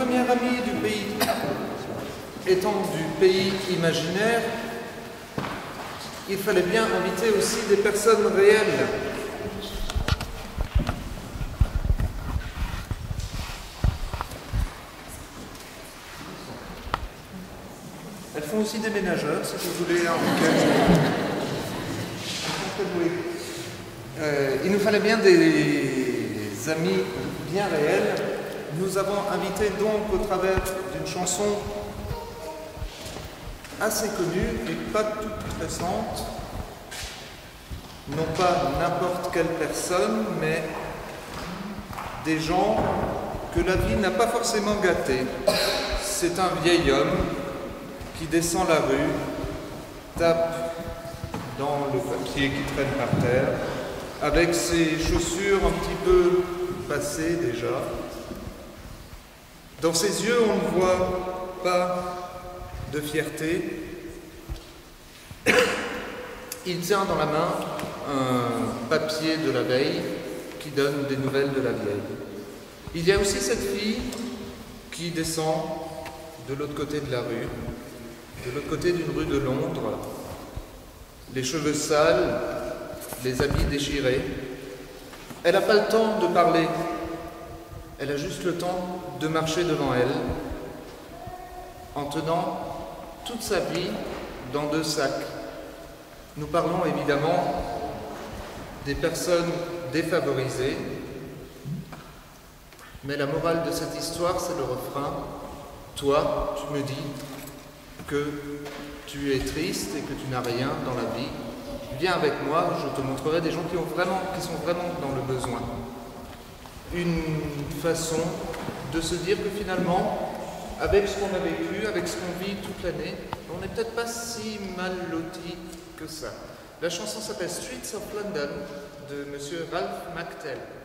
premier ami du pays étant du pays imaginaire, il fallait bien inviter aussi des personnes réelles. Elles font aussi des ménageurs, si vous voulez un week-end. Il nous fallait bien des amis bien réels. Nous avons invité donc au travers d'une chanson assez connue et pas toute récente, non pas n'importe quelle personne, mais des gens que la vie n'a pas forcément gâtés. C'est un vieil homme qui descend la rue, tape dans le papier qui traîne par terre, avec ses chaussures un petit peu passées déjà. Dans ses yeux, on ne voit pas de fierté. Il tient dans la main un papier de la veille qui donne des nouvelles de la vieille. Il y a aussi cette fille qui descend de l'autre côté de la rue, de l'autre côté d'une rue de Londres, les cheveux sales, les habits déchirés. Elle n'a pas le temps de parler, elle a juste le temps de marcher devant elle, en tenant toute sa vie dans 2 sacs. Nous parlons évidemment des personnes défavorisées, mais la morale de cette histoire, c'est le refrain. Toi, tu me dis que tu es triste et que tu n'as rien dans la vie. Viens avec moi, je te montrerai des gens qui sont vraiment dans le besoin. Une façon de se dire que finalement, avec ce qu'on a vécu, avec ce qu'on vit toute l'année, on n'est peut-être pas si mal lotis que ça. La chanson s'appelle Streets of London de Monsieur Ralph McTell.